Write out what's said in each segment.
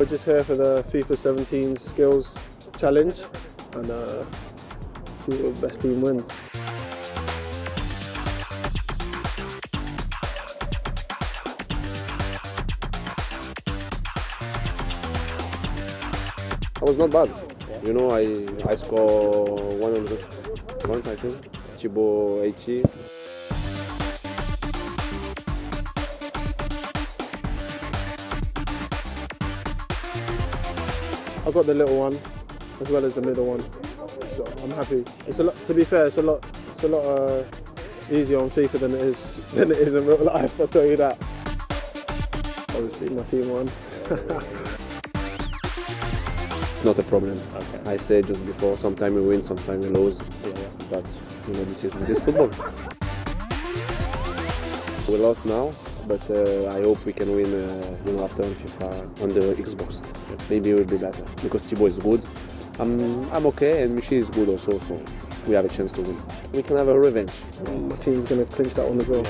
We're just here for the FIFA 17 skills challenge and see what the best team wins. I was not bad. You know, I score 100 once, I think. Chibo 80. I've got the little one as well as the middle one, so I'm happy. It's a lot. To be fair, it's a lot easier on FIFA than it is in real life. I'll tell you that. Obviously, my team won. Not a problem. Okay. I said just before, sometimes we win, sometimes we lose. Yeah. But you know, this is football. We lost now, but I hope we can win. You know, after on FIFA on the Xbox, maybe it will be better because Thibaut is good. I'm okay, and Michi is good also, so we have a chance to win. We can have a revenge. My team's going to clinch that one as well.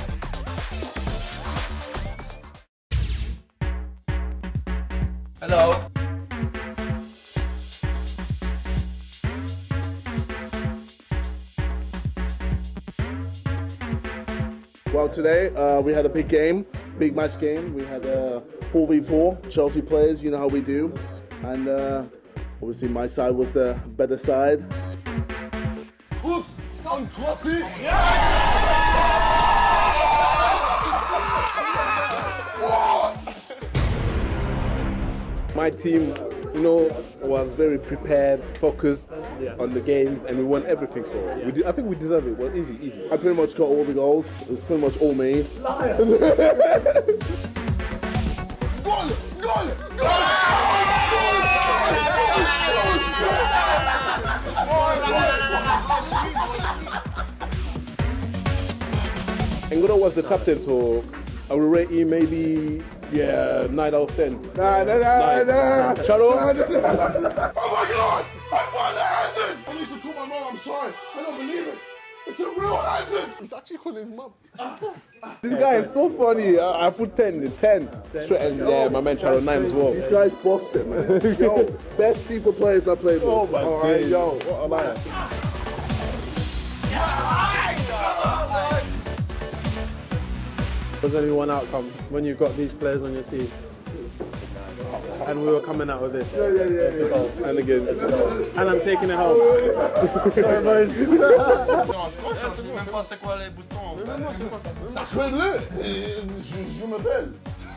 Hello. Well, today we had a big game, big match game. We had 4v4 Chelsea players, you know how we do. And obviously my side was the better side. My team, you know, was very prepared, focused on the games, and we won everything. So I think we deserve it. Well, easy. I pretty much got all the goals. It was pretty much all me. N'Golo was the captain, so I will rate him maybe 9 out of 10. Nah. Charo? Oh my God! I found the hazard! I need to call my mom, I'm sorry. I don't believe it. It's a real hazard! He's actually calling his mom. This guy is so funny. I put 10 straight, and my man Charo 9 as well. These guys bossed it, man. Yo, best FIFA players I played with. Oh my God. Right, yo, what a liar. There's only one outcome when you've got these players on your team. And we were coming out with this. Yeah. And again. And I'm taking it home. Sorry, boys. Je sais même pas c'est quoi les boutons. Je m'appelle.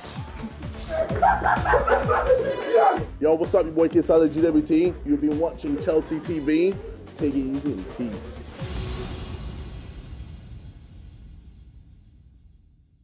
Yo, what's up, your boy Kid Saleh, GWT. You've been watching Chelsea TV. Take it easy, peace.